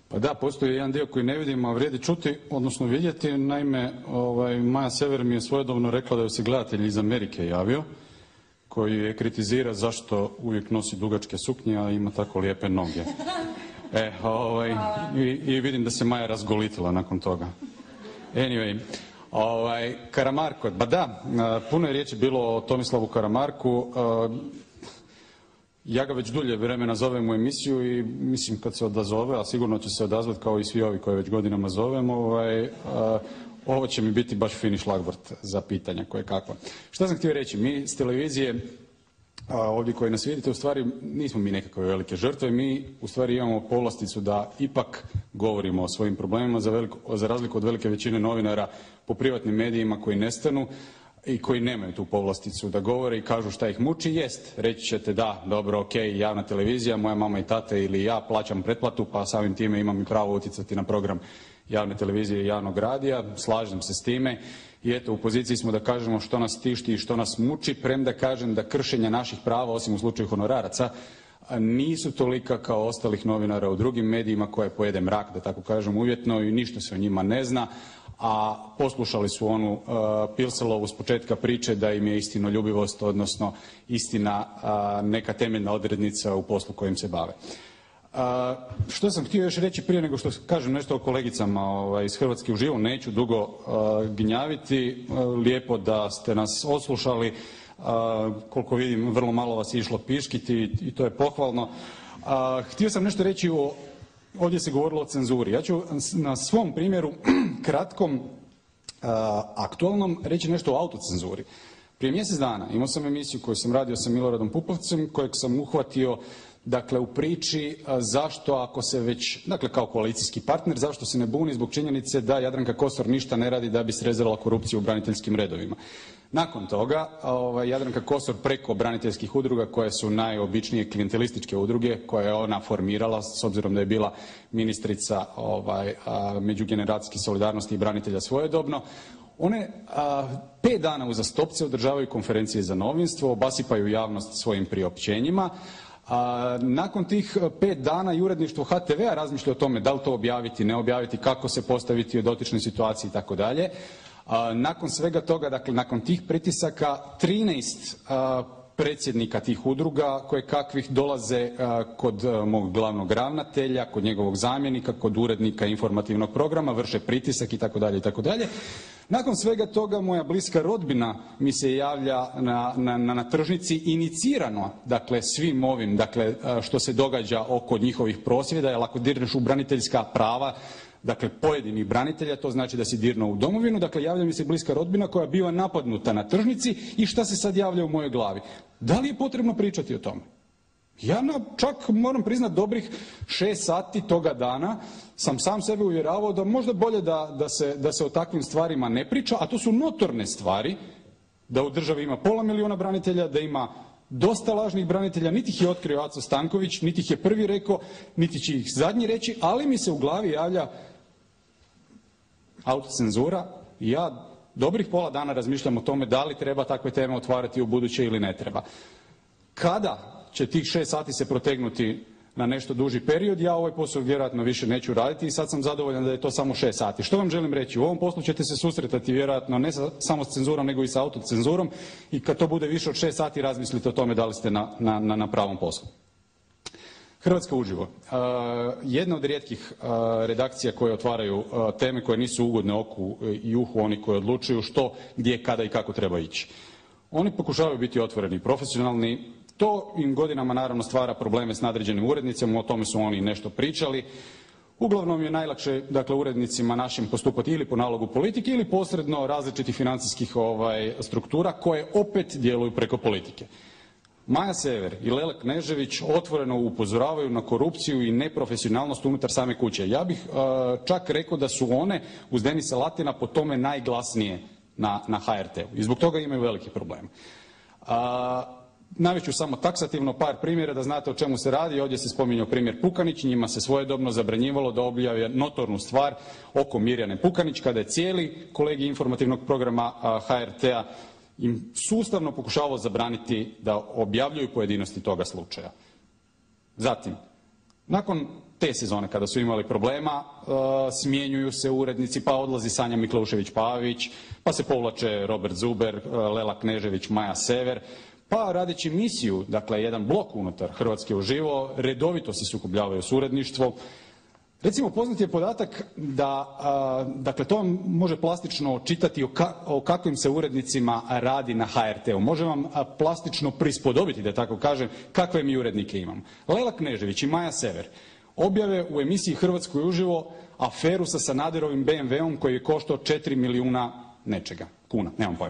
Pa da, postoji jedan dio koji ne vidimo, a vrijedi čuti, odnosno vidjeti. Naime, Maja Sever mi je svojedobno rekla da joj se gledatelj iz Amerike javio, koji je kritizira zašto uvijek nosi dugačke suknje, a ima tako lijepe noge. I vidim da se Maja razgolitila nakon toga. Anyway, Karamarko, ba da, puno je riječi bilo o Tomislavu Karamarku. Ja ga već dulje vremena zovem u emisiju i mislim kad se odazove, a sigurno će se odazvati kao i svi ovi koje već godinama zovem, ovo će mi biti baš fini šlagvort za pitanja koje kakva. Što sam htio reći? Mi s televizije, ovdje koji nas vidite, u stvari nismo mi nekakve velike žrtve, mi u stvari imamo povlasticu da ipak govorimo o svojim problemima za razliku od velike većine novinara po privatnim medijima koji nestanu i koji nemaju tu povlasticu da govore i kažu šta ih muči. Jest, reći ćete da, dobro, ok, javna televizija, moja mama i tate ili ja plaćam pretplatu pa samim time imam i pravo utjecati na program javne televizije i javnog radija, slažem se s time i eto u poziciji smo da kažemo što nas tišti i što nas muči, premda kažem da kršenja naših prava, osim u slučaju honoraraca, nisu tolika kao ostalih novinara u drugim medijima koje pojede mrak, da tako kažem uvjetno, i ništa se o njima ne zna, a poslušali su onu Pilselovu s početka priče da im je istinoljubivost, odnosno istina neka temeljna odrednica u poslu kojim se bave. Što sam htio još reći prije nego što kažem nešto o kolegicama iz Hrvatske uživo, neću dugo gnjaviti, lijepo da ste nas oslušali, koliko vidim vrlo malo vas je išlo piškiti i to je pohvalno. Htio sam nešto reći ovdje se govorilo o cenzuri. Ja ću na svom primjeru kratkom, aktualnom reći nešto o autocenzuri. Prije mjesec dana imao sam emisiju koju sam radio sa Miloradom Pupovcem, kojeg sam uhvatio dakle u priči zašto ako se već, dakle kao koalicijski partner, zašto se ne buni zbog činjenice da Jadranka Kosor ništa ne radi da bi srezala korupciju u braniteljskim redovima. Nakon toga Jadranka Kosor preko braniteljskih udruga koje su najobičnije klijentelističke udruge koje je ona formirala s obzirom da je bila ministrica međugeneracijske solidarnosti i branitelja svojedobno, one 5 dana uzastopce održavaju konferencije za novinstvo, obasipaju javnost svojim priopćenjima. Nakon tih 5 dana i uredništvo HTV-a razmišlja o tome da li to objaviti, ne objaviti, kako se postaviti u dotičnoj situaciji i tako dalje. Nakon svega toga, dakle nakon tih pritisaka, 13 predsjednika tih udruga koje kakvih dolaze kod mog glavnog ravnatelja, kod njegovog zamjenika, kod urednika informativnog programa, vrše pritisak i tako dalje i tako dalje. Nakon svega toga moja bliska rodbina mi se javlja na tržnici inicirano, dakle svim ovim, dakle što se događa oko njihovih prosvjeda, jer ako dirneš u braniteljska prava, dakle pojedinih branitelja, to znači da si dirnuo u domovinu, dakle javlja mi se bliska rodbina koja biva napadnuta na tržnici i šta se sad javlja u mojoj glavi? Da li je potrebno pričati o tome? Ja čak moram priznati dobrih 6 sati toga dana sam sam sebe uvjeravao da možda bolje da se o takvim stvarima ne priča, a to su notorne stvari, da u državi ima pola milijuna branitelja, da ima dosta lažnih branitelja, niti ih je otkrio Aco Stanković, niti ih je prvi rekao, niti će ih zadnji reći, ali mi se u glavi javlja autocenzura i ja dobrih pola dana razmišljam o tome da li treba takve teme otvarati u buduće ili ne treba. Kada će tih 6 sati se protegnuti na nešto duži period, ja ovaj posao vjerojatno više neću raditi i sad sam zadovoljan da je to samo 6 sati. Što vam želim reći? U ovom poslu ćete se susretati vjerojatno ne samo s cenzurom nego i sa autocenzurom i kad to bude više od 6 sati razmislite o tome da li ste na pravom poslu. Hrvatska uživo. Jedna od rijetkih redakcija koje otvaraju teme koje nisu ugodne oku i uhu oni koji odlučuju što, gdje, kada i kako treba ići. Oni pokušavaju biti otvoreni i profesionalni. To im godinama naravno stvara probleme s nadređenim urednicima, o tome su oni nešto pričali. Uglavnom je najlakše, dakle, urednicima našim postupati ili po nalogu politike ili posredno različitih financijskih struktura koje opet djeluju preko politike. Maja Sever i Lele Knežević otvoreno upozoravaju na korupciju i neprofesionalnost unutar same kuće. Ja bih čak rekao da su one uz Denisa Latina po tome najglasnije na HRT-u i zbog toga imaju veliki problem. Navest ću samo taksativno par primjera da znate o čemu se radi. Ovdje se spominjao primjer Pukanić, njima se svojedobno zabranjivalo da objave notornu stvar oko Mirjane Pukanić kada je cijeli kolegij informativnog programa HRT-a im sustavno pokušavao zabraniti da objavljuju pojedinosti toga slučaja. Zatim, nakon te sezone kada su imali problema, smjenjuju se urednici, pa odlazi Sanja Miklaušević-Pavić, pa se povlače Robert Zuber, Lela Knežević, Maja Sever, pa radeći misiju, dakle jedan blok unutar Hrvatske uživo, redovito se sukobljavaju s uredništvom. Recimo, poznat je podatak da, dakle, to vam može plastično čitati o kakvim se urednicima radi na HRT-u. Može vam plastično prispodobiti, da tako kažem, kakve mi urednike imamo. Lela Knežević i Maja Sever objave u emisiji Hrvatskoj uživo aferu sa Sanaderovim BMW-om koji je koštao 4 milijuna nečega, kuna, nemam pojma.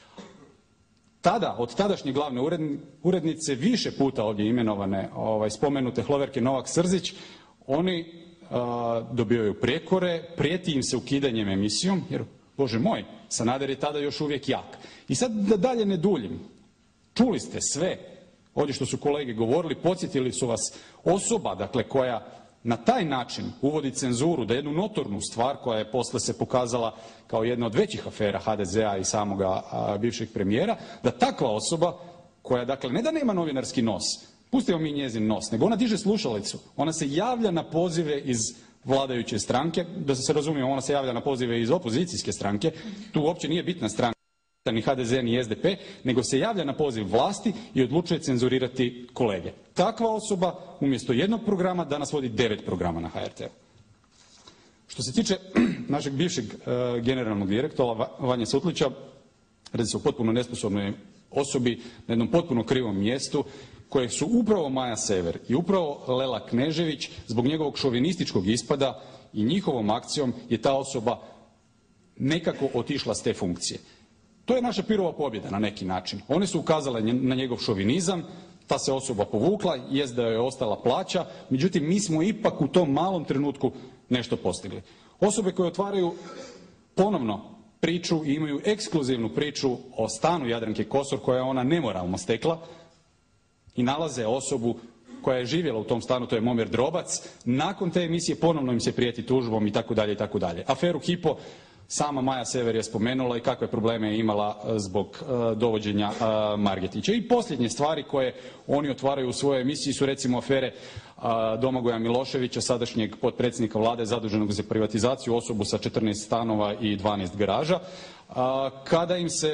Tada, od tadašnje glavne urednice, više puta ovdje imenovane, spomenute Hloverke Novak-Srzić, oni dobivaju prijekore, prijeti im se ukidanjem emisijom, jer, Bože moj, Sanader je tada još uvijek jak. I sad da dalje ne duljim, čuli ste sve, ovdje što su kolege govorili, podsjetili su vas osoba, dakle, koja na taj način uvodi cenzuru, da jednu notornu stvar, koja je posle se pokazala kao jedna od većih afera HDZ-a i samoga bivšeg premijera, da takva osoba, koja, dakle, ne da nema novinarski nos, pustimo mi njezin nos, nego ona diže slušalicu, ona se javlja na pozive iz vladajuće stranke, da se razumijemo, ona se javlja na pozive iz opozicijske stranke, tu uopće nije bitna stranka, ni HDZ, ni SDP, nego se javlja na poziv vlasti i odlučuje cenzurirati kolege. Takva osoba umjesto jednog programa danas vodi 9 programa na HRT-u. Što se tiče našeg bivšeg generalnog direktora Vanje Sutlića, radi se o potpuno nesposobnoj osobi na jednom potpuno krivom mjestu, kojeg su upravo Maja Sever i upravo Lela Knežević zbog njegovog šovinističkog ispada i njihovom akcijom je ta osoba nekako otišla s te funkcije. To je naša Pirova pobjeda na neki način. One su ukazale na njegov šovinizam, ta se osoba povukla, jest da joj je ostala plaća, međutim mi smo ipak u tom malom trenutku nešto postigli. Osobe koje otvaraju ponovno priču i imaju ekskluzivnu priču o stanu Jadranke Kosor, koja je ona nemoralno stekla, i nalaze osobu koja je živjela u tom stanu, to je Momir Drobac. Nakon te emisije ponovno im se prijeti tužbom i tako dalje i tako dalje. Aferu Hypo sama Maja Sever je spomenula i kakve probleme je imala zbog dovođenja Margetića. I posljednje stvari koje oni otvaraju u svojoj emisiji su recimo afere Domagoja Miloševića, sadašnjeg potpredsjednika vlade zaduženog za privatizaciju, osobu sa 14 stanova i 12 garaža, kada im se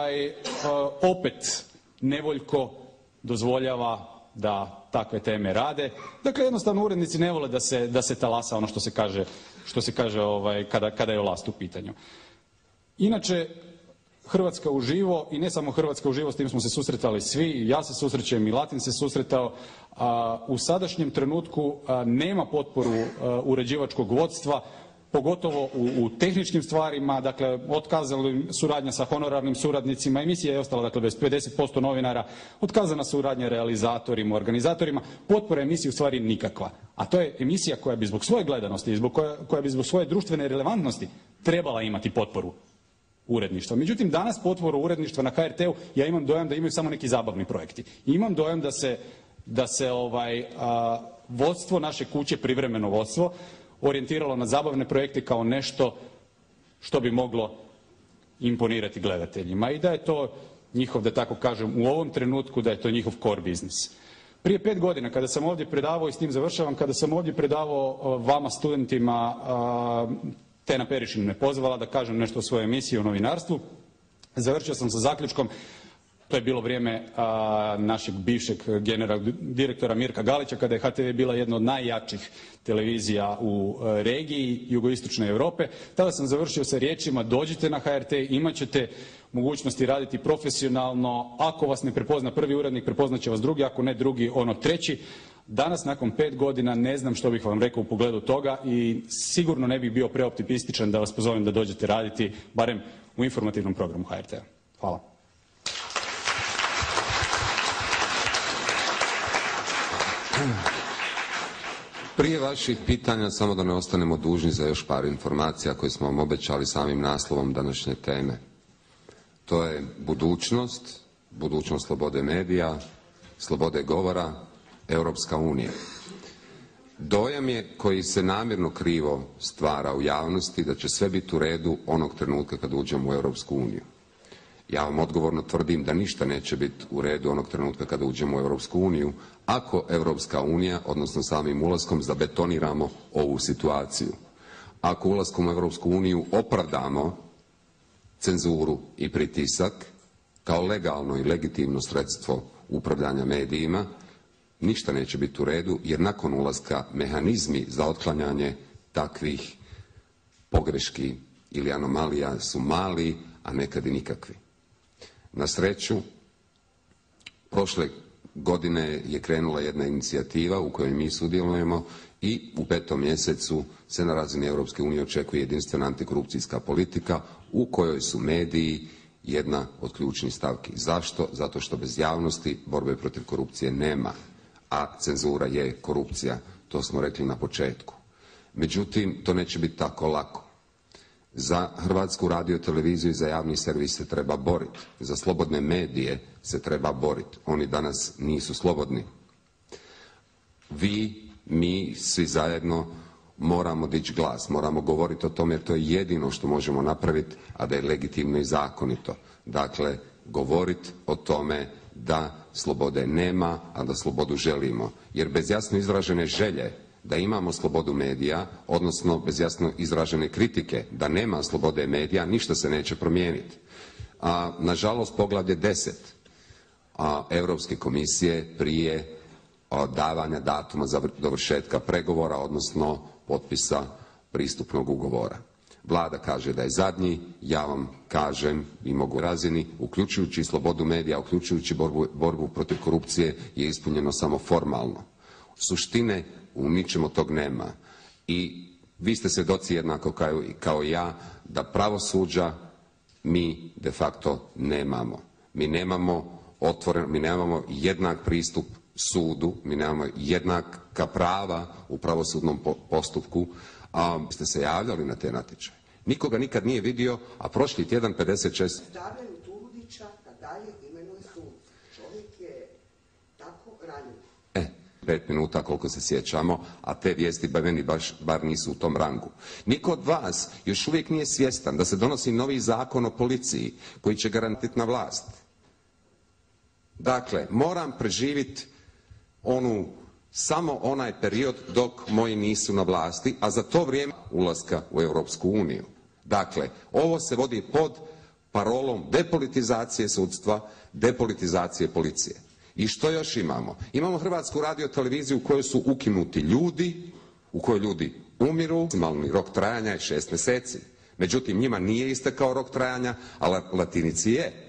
opet nevoljko dozvoljava da takve teme rade. Dakle, jednostavno urednici ne vole da se talasa ono što se kaže kada je vlast u pitanju. Inače, Hrvatska uživo, i ne samo Hrvatska uživo, s tim smo se susretali svi, ja se susrećem i Latin se susretao, u sadašnjem trenutku nema potporu uređivačkog vodstva, pogotovo u tehničkim stvarima, dakle, otkazali suradnja sa honorarnim suradnicima, emisija je ostala, dakle, bez 50% novinara, otkazana suradnja realizatorima, organizatorima, potpora emisiji u stvari nikakva. A to je emisija koja bi zbog svoje gledanosti i koja bi zbog svoje društvene relevantnosti trebala imati potporu uredništva. Međutim, danas potporu uredništva na HRT-u ja imam dojam da imaju samo neki zabavni projekti. I imam dojam da se vodstvo naše kuće, privremeno vodstvo, orijentiralo na zabavne projekte kao nešto što bi moglo imponirati gledateljima i da je to njihov, da tako kažem, u ovom trenutku da je to njihov core biznis. Prije 5 godina kada sam ovdje predavao, i s tim završavam, kada sam ovdje predavao vama studentima, Tena Perišin me pozvala da kažem nešto o svojoj emisiji o novinarstvu, završio sam sa zaključkom. To je bilo vrijeme našeg bivšeg generalnog direktora Mirka Galića, kada je HTV bila jedna od najjačih televizija u regiji jugoistočne Europe. Tada sam završio sa riječima: dođite na HRT, imat ćete mogućnosti raditi profesionalno, ako vas ne prepozna prvi urednik, prepoznat će vas drugi, ako ne drugi, ono treći. Danas, nakon 5 godina, ne znam što bih vam rekao u pogledu toga i sigurno ne bih bio preoptimističan da vas pozovem da dođete raditi, barem u informativnom programu HRT-a. Hvala. Prije vaših pitanja, samo da ne ostanemo dužni za još par informacija koje smo vam obećali samim naslovom današnje teme. To je budućnost slobode medija, slobode govora, Europska unija. Dojam je koji se namjerno krivo stvara u javnosti da će sve biti u redu onog trenutka kad uđemo u Europsku uniju. Ja vam odgovorno tvrdim da ništa neće biti u redu onog trenutka kada uđemo u Europsku uniju, ako Europska unija, odnosno samim ulaskom, zabetoniramo ovu situaciju. Ako ulaskom u Europsku uniju opravdamo cenzuru i pritisak kao legalno i legitimno sredstvo upravljanja medijima, ništa neće biti u redu, jer nakon ulaska mehanizmi za otklanjanje takvih pogreški ili anomalija su mali, a nekad i nikakvi. Na sreću, prošle godine je krenula jedna inicijativa u kojoj mi sudjelujemo i u 5. mjesecu se na razini Europske unije očekuje jedinstvena antikorupcijska politika u kojoj su mediji jedna od ključnih stavki. Zašto? Zato što bez javnosti borbe protiv korupcije nema, a cenzura je korupcija. To smo rekli na početku. Međutim, to neće biti tako lako. Za Hrvatsku radioteleviziju i za javni servis se treba boriti. Za slobodne medije se treba boriti. Oni danas nisu slobodni. Vi, mi, svi zajedno moramo dići glas, moramo govoriti o tome jer to je jedino što možemo napraviti, a da je legitimno i zakonito. Dakle, govoriti o tome da slobode nema, a da slobodu želimo. Jer bez jasno izražene želje da imamo slobodu medija, odnosno bez jasno izražene kritike da nema slobode medija, ništa se neće promijeniti. Nažalost, poglavlje 10 Europske komisije prije davanja datuma za dovršetka pregovora, odnosno potpisa pristupnog ugovora. Vlada kaže da je zadnji, ja vam kažem i mogu razini, uključujući slobodu medija, uključujući borbu protiv korupcije, je ispunjeno samo formalno. Suštine u ničemu tog nema. I vi ste svjedoci jednako kao ja da pravosuđa mi de facto nemamo. Mi nemamo jednak pristup sudu, mi nemamo jednaka prava u pravosudnom postupku. Ste se javljali na te natječaje. Nikoga nikad nije vidio, a prošli tjedan 56... Stavljaju Turudića da dalje imenuje sud. Čovjek je tako ranjiv. 5 minuta koliko se sjećamo, a te vijesti meni bar nisu u tom rangu. Niko od vas još uvijek nije svjestan da se donosi novi zakon o policiji koji će garantirati na vlast. Dakle, moram preživjeti samo onaj period dok moji nisu na vlasti, a za to vrijeme ulaska u Europsku uniju. Dakle, ovo se vodi pod parolom depolitizacije sudstva, depolitizacije policije. I što još imamo? Imamo Hrvatsku radioteleviziju u kojoj su ukinuti ljudi, u kojoj ljudi umiru, maksimalni rok trajanja je 6 mjeseci. Međutim, njima nije istekao rok trajanja, a Latinici je.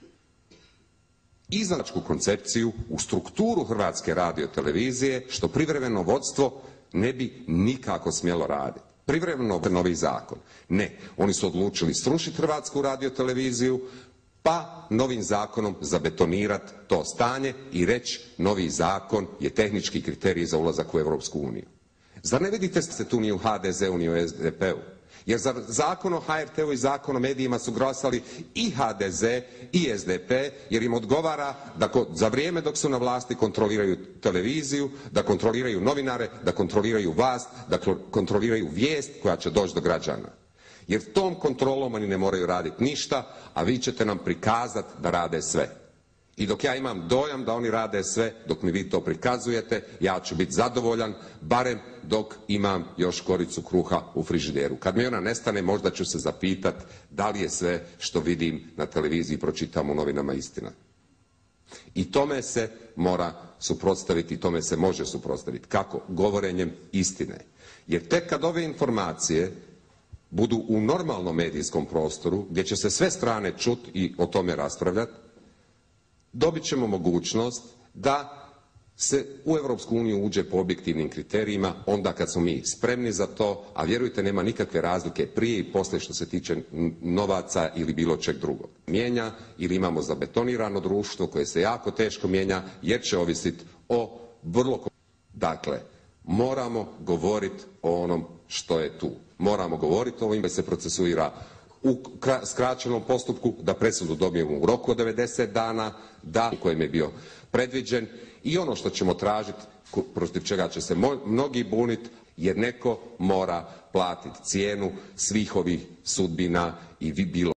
Iznačku koncepciju u strukturu Hrvatske radiotelevizije, što privremeno vodstvo ne bi nikako smjelo raditi. Privremeno novi zakon. Ne, oni su odlučili srušiti Hrvatsku radioteleviziju, pa novim zakonom zabetonirati to stanje i reći novi zakon je tehnički kriterij za ulazak u Europsku uniju. Zar ne vidite se tu ni u HDZ-u ni u SDP-u? Jer za zakon o HRT-u i zakon o medijima su glasali i HDZ i SDP, jer im odgovara da za vrijeme dok su na vlasti kontroliraju televiziju, da kontroliraju novinare, da kontroliraju vlast, da kontroliraju vijest koja će doći do građana. Jer tom kontrolom oni ne moraju raditi ništa, a vi ćete nam prikazati da rade sve. I dok ja imam dojam da oni rade sve, dok mi vi to prikazujete, ja ću biti zadovoljan, barem dok imam još koricu kruha u frižideru. Kad mi ona nestane, možda ću se zapitati da li je sve što vidim na televiziji, pročitam u novinama istina. I tome se mora suprotstaviti, i tome se može suprotstaviti. Kako? Govorenjem istine. Jer tek kad ove informacije budu u normalnom medijskom prostoru, gdje će se sve strane čuti i o tome raspravljati, dobit ćemo mogućnost da se u Europsku uniju uđe po objektivnim kriterijima onda kad smo mi spremni za to, a vjerujte nema nikakve razlike prije i poslije što se tiče novaca ili bilo čeg drugog. Mijenja ili imamo zabetonirano društvo koje se jako teško mijenja jer će ovisiti o vrlo... Dakle, moramo govoriti o onom što je tu. Moramo govoriti o ovim da se procesuira u skraćenom postupku, da presudu dobijemo u roku od 90 dana, da u kojem je bio predviđen i ono što ćemo tražiti, protiv čega će se mnogi buniti, jer neko mora platiti cijenu svih ovih sudbina i bilo